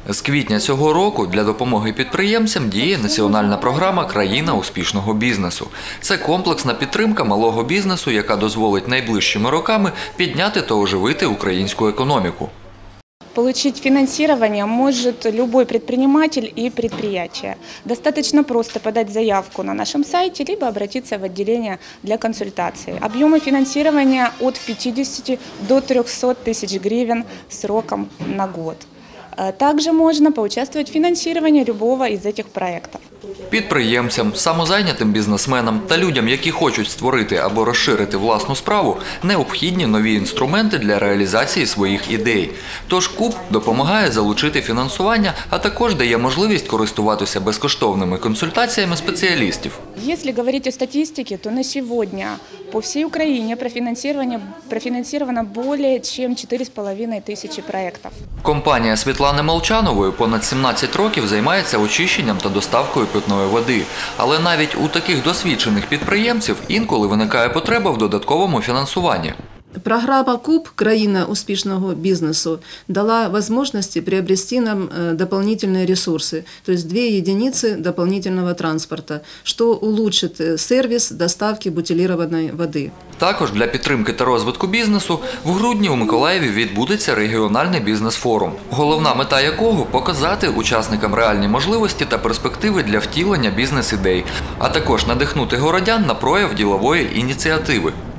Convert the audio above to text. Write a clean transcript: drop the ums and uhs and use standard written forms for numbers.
З квітня цього року для допомоги підприємцям діє національна програма «Країна успішного бізнесу». Це комплексна підтримка малого бізнесу, яка дозволить найближчими роками підняти та оживити українську економіку. Получить финансирование может любой предприниматель и предприятие. Достаточно просто подать заявку на нашем сайте, либо обратиться в отделение для консультации. Объемы финансирования от 50 до 300 тысяч гривен сроком на год. Также можно поучаствовать в финансировании любого из этих проектов. Підприємцям, самозайнятим бізнесменам та людям, які хочуть створити або розширити власну справу, необхідні нові інструменти для реалізації своїх ідей. Тож КУБ допомагає залучити фінансування, а також дає можливість користуватися безкоштовними консультаціями спеціалістів. Если говорить о статистике, то на сегодня по всей Украине профинансировано более чем 4,5 тысячи проектов. Компанія Світлани Молчанової понад 17 років займається очищенням та доставкою питної води. Але навіть у таких досвідчених підприємців інколи виникає потреба в додатковому фінансуванні. Программа КУБ «Країна успішного бізнесу» дала возможности приобрести нам дополнительные ресурсы, то есть 2 единицы дополнительного транспорта, что улучшит сервис доставки бутилированной воды. Також для підтримки та розвитку бізнесу в грудні у Миколаєві відбудеться регіональний бізнес-форум, головна мета якого – показати учасникам реальні можливості та перспективи для втілення бізнес-ідей, а також надихнути городян на прояв ділової ініціативи.